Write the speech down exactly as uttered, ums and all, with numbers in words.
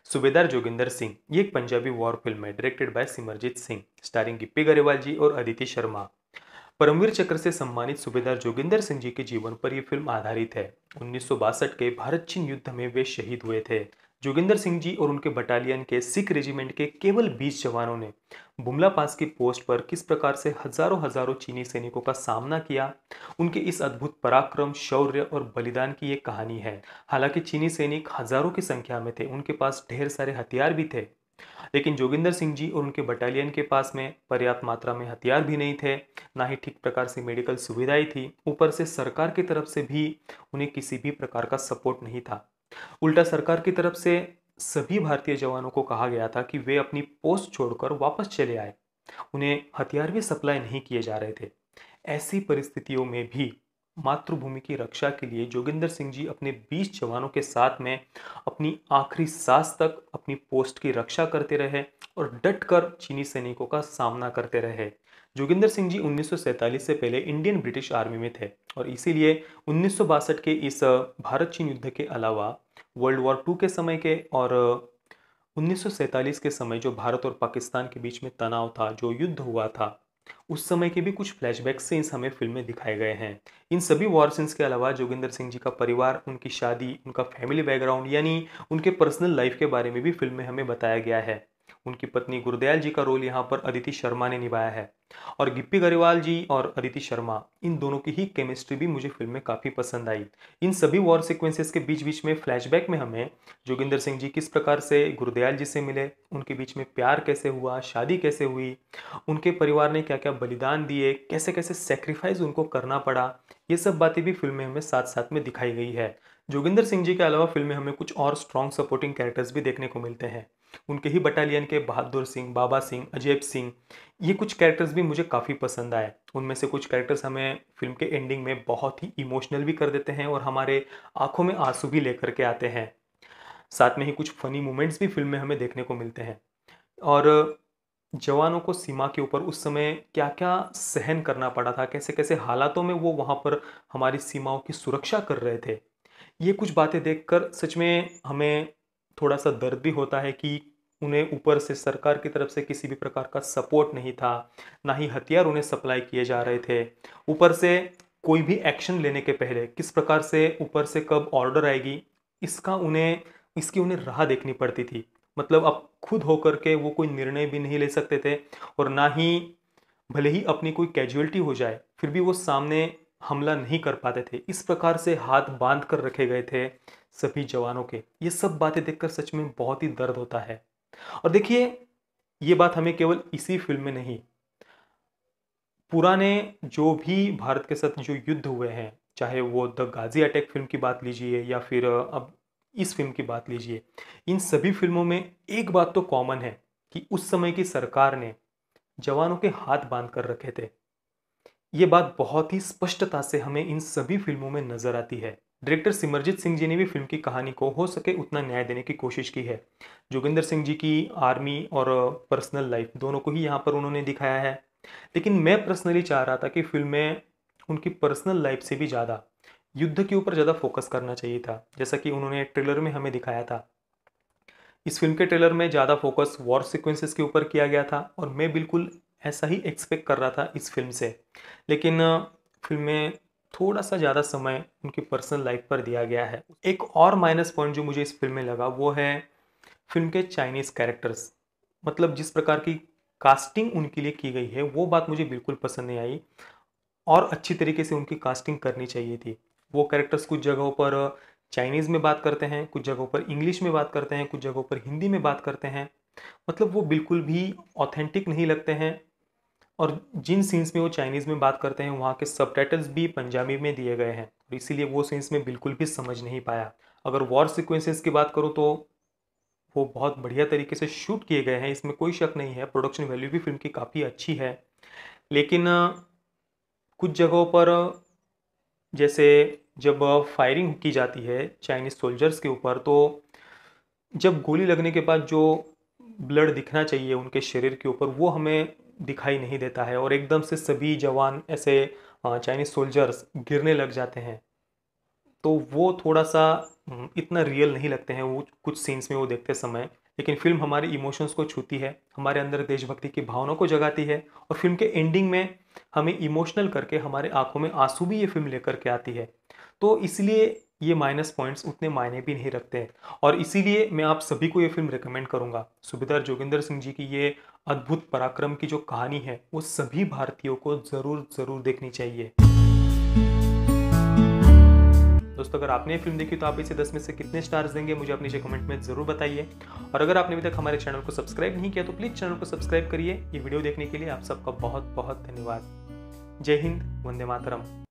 सूबेदार जोगिंदर सिंह ये एक पंजाबी वॉर फिल्म है directed by Simarjit Singh starring Gippy Grewal ji और अदिति शर्मा। परमवीर चक्र से सम्मानित सूबेदार जोगिंदर सिंह जी के जीवन पर यह फिल्म आधारित है। उन्नीस सौ बासठ के भारत चीन युद्ध में वे शहीद हुए थे। जोगिंदर सिंह जी और उनके बटालियन के सिख रेजिमेंट के केवल बीस जवानों ने बुमला पास की पोस्ट पर किस प्रकार से हजारों हजारों चीनी सैनिकों का सामना किया, उनके इस अद्भुत पराक्रम, शौर्य और बलिदान की एक कहानी है। हालांकि चीनी सैनिक हजारों की संख्या में थे, उनके पास ढेर सारे हथियार भी थे, लेकिन जोगिंदर सिंह जी और उनके बटालियन के पास में पर्याप्त मात्रा में हथियार भी नहीं थे, ना ही ठीक प्रकार से मेडिकल सुविधाएं थी। ऊपर से सरकार की तरफ से भी उन्हें किसी भी प्रकार का सपोर्ट नहीं था। उल्टा सरकार की तरफ से सभी भारतीय जवानों को कहा गया था कि वे अपनी पोस्ट छोड़कर वापस चले आए। उन्हें हथियार भी सप्लाई नहीं किए जा रहे थे। ऐसी परिस्थितियों में भी मातृभूमि की रक्षा के लिए जोगिंदर सिंह जी अपने बीस जवानों के साथ में अपनी आखिरी सांस तक अपनी पोस्ट की रक्षा करते रहे और डटकर चीनी सैनिकों का सामना करते रहे। जोगिंदर सिंह जी उन्नीस सौ सैंतालीस से पहले इंडियन ब्रिटिश आर्मी में थे और इसीलिए उन्नीस सौ बासठ के इस भारत चीन युद्ध के अलावा वर्ल्ड वॉर टू के समय के और उन्नीस सौ सैंतालीस के समय जो भारत और पाकिस्तान के बीच में तनाव था, जो युद्ध हुआ था, उस समय के भी कुछ फ्लैशबैक सीन्स हमें फिल्म में दिखाए गए हैं। इन सभी वॉर सीन्स के अलावा जोगिंदर सिंह जी का परिवार, उनकी शादी, उनका फैमिली बैकग्राउंड यानी उनके पर्सनल लाइफ के बारे में भी फिल्म में हमें बताया गया है। उनकी पत्नी गुरदयाल जी का रोल यहाँ पर अदिति शर्मा ने निभाया है और गिप्पी गरेवाल जी और अदिति शर्मा, इन दोनों की ही केमिस्ट्री भी मुझे फिल्म में काफ़ी पसंद आई। इन सभी वॉर सीक्वेंसेस के बीच बीच में फ्लैशबैक में हमें जोगिंदर सिंह जी किस प्रकार से गुरदयाल जी से मिले, उनके बीच में प्यार कैसे हुआ, शादी कैसे हुई, उनके परिवार ने क्या क्या बलिदान दिए, कैसे कैसे सेक्रीफाइस उनको करना पड़ा, ये सब बातें भी फिल्म में हमें साथ साथ में दिखाई गई है। जोगिंदर सिंह जी के अलावा फिल्म में हमें कुछ और स्ट्रॉन्ग सपोर्टिंग कैरेक्टर्स भी देखने को मिलते हैं। उनके ही बटालियन के बहादुर सिंह, बाबा सिंह, अजैब सिंह, ये कुछ कैरेक्टर्स भी मुझे काफ़ी पसंद आए। उनमें से कुछ कैरेक्टर्स हमें फिल्म के एंडिंग में बहुत ही इमोशनल भी कर देते हैं और हमारे आंखों में आंसू भी लेकर के आते हैं। साथ में ही कुछ फनी मोमेंट्स भी फिल्म में हमें देखने को मिलते हैं और जवानों को सीमा के ऊपर उस समय क्या क्या सहन करना पड़ा था, कैसे कैसे हालातों में वो वहाँ पर हमारी सीमाओं की सुरक्षा कर रहे थे, ये कुछ बातें देखकर सच में हमें थोड़ा सा दर्द भी होता है कि उन्हें ऊपर से सरकार की तरफ से किसी भी प्रकार का सपोर्ट नहीं था, ना ही हथियार उन्हें सप्लाई किए जा रहे थे। ऊपर से कोई भी एक्शन लेने के पहले किस प्रकार से ऊपर से कब ऑर्डर आएगी, इसका उन्हें इसकी उन्हें राह देखनी पड़ती थी। मतलब अब खुद होकर के वो कोई निर्णय भी नहीं ले सकते थे और ना ही भले ही अपनी कोई कैजुअलिटी हो जाए फिर भी वो सामने हमला नहीं कर पाते थे। इस प्रकार से हाथ बांध कर रखे गए थे सभी जवानों के। ये सब बातें देखकर सच में बहुत ही दर्द होता है। और देखिए, ये बात हमें केवल इसी फिल्म में नहीं, पुराने जो भी भारत के साथ जो युद्ध हुए हैं, चाहे वो द गाजी अटैक फिल्म की बात लीजिए या फिर अब इस फिल्म की बात लीजिए, इन सभी फिल्मों में एक बात तो कॉमन है कि उस समय की सरकार ने जवानों के हाथ बांध कर रखे थे। ये बात बहुत ही स्पष्टता से हमें इन सभी फिल्मों में नजर आती है। डायरेक्टर सिमरजीत सिंह जी ने भी फिल्म की कहानी को हो सके उतना न्याय देने की कोशिश की है। जोगिंदर सिंह जी की आर्मी और पर्सनल लाइफ दोनों को ही यहाँ पर उन्होंने दिखाया है, लेकिन मैं पर्सनली चाह रहा था कि फिल्म में उनकी पर्सनल लाइफ से भी ज़्यादा युद्ध के ऊपर ज़्यादा फोकस करना चाहिए था, जैसा कि उन्होंने ट्रेलर में हमें दिखाया था। इस फिल्म के ट्रेलर में ज़्यादा फोकस वॉर सीक्वेंसेस के ऊपर किया गया था और मैं बिल्कुल ऐसा ही एक्सपेक्ट कर रहा था इस फिल्म से, लेकिन फिल्म में थोड़ा सा ज़्यादा समय उनकी पर्सनल लाइफ पर दिया गया है। एक और माइनस पॉइंट जो मुझे इस फिल्म में लगा वो है फिल्म के चाइनीज़ कैरेक्टर्स। मतलब जिस प्रकार की कास्टिंग उनके लिए की गई है वो बात मुझे बिल्कुल पसंद नहीं आई और अच्छी तरीके से उनकी कास्टिंग करनी चाहिए थी। वो कैरेक्टर्स कुछ जगहों पर चाइनीज़ में बात करते हैं, कुछ जगहों पर इंग्लिश में बात करते हैं, कुछ जगहों पर हिंदी में बात करते हैं। मतलब वो बिल्कुल भी ऑथेंटिक नहीं लगते हैं और जिन सीन्स में वो चाइनीज़ में बात करते हैं वहाँ के सबटाइटल्स भी पंजाबी में दिए गए हैं और इसीलिए वो सीन्स में बिल्कुल भी समझ नहीं पाया। अगर वॉर सीक्वेंसेस की बात करूँ तो वो बहुत बढ़िया तरीके से शूट किए गए हैं, इसमें कोई शक नहीं है। प्रोडक्शन वैल्यू भी फिल्म की काफ़ी अच्छी है, लेकिन कुछ जगहों पर जैसे जब फायरिंग की जाती है चाइनीज सोल्जर्स के ऊपर, तो जब गोली लगने के बाद जो ब्लड दिखना चाहिए उनके शरीर के ऊपर वो हमें दिखाई नहीं देता है और एकदम से सभी जवान ऐसे चाइनीज सोल्जर्स गिरने लग जाते हैं। तो वो थोड़ा सा उम, इतना रियल नहीं लगते हैं वो कुछ सीन्स में वो देखते समय, लेकिन फ़िल्म हमारे इमोशंस को छूती है, हमारे अंदर देशभक्ति की भावना को जगाती है और फ़िल्म के एंडिंग में हमें इमोशनल करके हमारे आँखों में आँसू भी ये फ़िल्म लेकर के आती है। तो इसलिए ये माइनस पॉइंट्स उतने मायने भी नहीं रखते हैं और इसीलिए मैं आप सभी को ये फ़िल्म रिकमेंड करूँगा। सूबेदार जोगिंदर सिंह जी की ये अद्भुत पराक्रम की जो कहानी है, वो सभी भारतीयों को ज़रूर, ज़रूर देखनी चाहिए। दोस्तों, अगर आपने ये फ़िल्म देखी तो आप इसे दस में से कितने स्टार्स देंगे मुझे आप नीचे कमेंट में ज़रूर बताइए। और अगर आपने अभी तक हमारे चैनल को सब्सक्राइब नहीं किया तो प्लीज़ चैनल को सब्सक्राइब करिए। ये वीडियो देखने के लिए आप सबका बहुत-बहुत धन्यवाद। जय हिंद, वंदे मातरम।